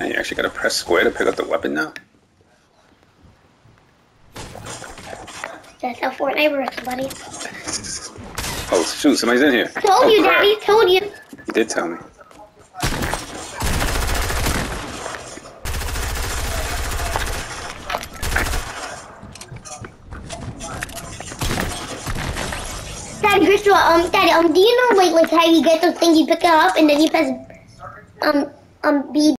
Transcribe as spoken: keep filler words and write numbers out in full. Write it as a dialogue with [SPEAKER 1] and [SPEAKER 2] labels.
[SPEAKER 1] And you actually gotta press square to pick up the weapon now?
[SPEAKER 2] That's how Fortnite works, buddy.
[SPEAKER 1] Oh shoot, somebody's in here.
[SPEAKER 2] Told
[SPEAKER 1] oh,
[SPEAKER 2] you,
[SPEAKER 1] crap.
[SPEAKER 2] Daddy. Told you.
[SPEAKER 1] You did tell me.
[SPEAKER 2] Daddy, Crystal, um, Daddy, um, do you know, like, like how you get those things, you pick it up, and then you press, um, um, B